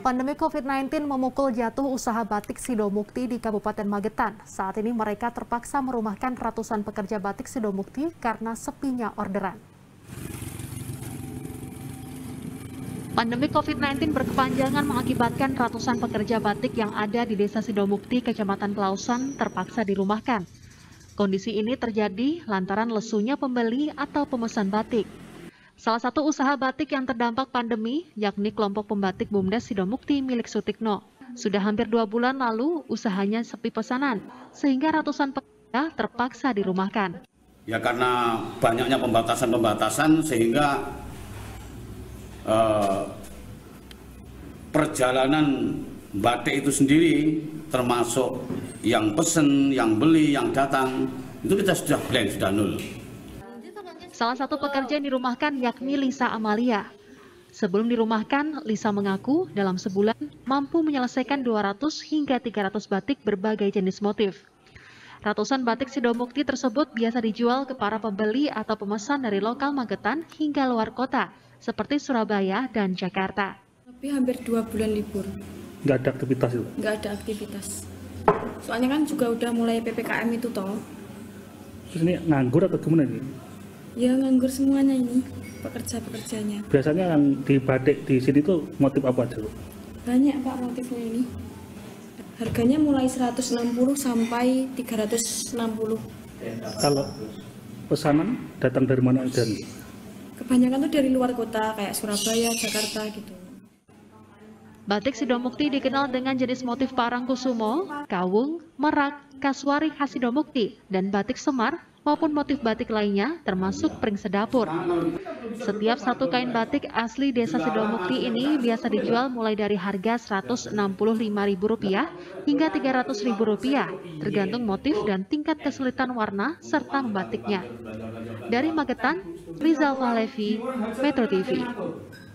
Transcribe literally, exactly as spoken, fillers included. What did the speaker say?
Pandemi covid sembilan belas memukul jatuh usaha batik Sidomukti di Kabupaten Magetan. Saat ini mereka terpaksa merumahkan ratusan pekerja batik Sidomukti karena sepinya orderan. Pandemi covid sembilan belas berkepanjangan mengakibatkan ratusan pekerja batik yang ada di Desa Sidomukti, Kecamatan Klausan, terpaksa dirumahkan. Kondisi ini terjadi lantaran lesunya pembeli atau pemesan batik. Salah satu usaha batik yang terdampak pandemi, yakni kelompok pembatik Bumdes Sidomukti milik Sutikno. Sudah hampir dua bulan lalu, usahanya sepi pesanan, sehingga ratusan pekerja terpaksa dirumahkan. Ya karena banyaknya pembatasan-pembatasan, sehingga eh, perjalanan batik itu sendiri, termasuk yang pesen, yang beli, yang datang, itu kita sudah blank, sudah nol. Salah satu pekerja yang dirumahkan yakni Lisa Amalia. Sebelum dirumahkan, Lisa mengaku dalam sebulan mampu menyelesaikan dua ratus hingga tiga ratus batik berbagai jenis motif. Ratusan batik Sidomukti tersebut biasa dijual ke para pembeli atau pemesan dari lokal Magetan hingga luar kota, seperti Surabaya dan Jakarta. Tapi hampir dua bulan libur. Nggak ada aktivitas itu? Nggak ada aktivitas. Soalnya kan juga udah mulai P P K M itu toh. Terus ini nganggur atau gimana ini? Ya nganggur semuanya ini, pekerja-pekerjanya. Biasanya yang di batik di sini tuh motif apa aja? Banyak Pak motifnya ini. Harganya mulai seratus enam puluh sampai tiga ratus enam puluh. Kalau pesanan datang dari mana dan? Kebanyakan tuh dari luar kota kayak Surabaya, Jakarta gitu. Batik Sidomukti dikenal dengan jenis motif Parangkusumo, Kawung, Merak, Kasuari khas Sidomukti, dan batik Semar maupun motif batik lainnya termasuk pring sedapur. Setiap satu kain batik asli Desa Sidomukti ini biasa dijual mulai dari harga seratus enam puluh lima ribu rupiah hingga tiga ratus ribu rupiah, tergantung motif dan tingkat kesulitan warna serta membatiknya. Dari Magetan, Rizal Fahlevi, Metro T V.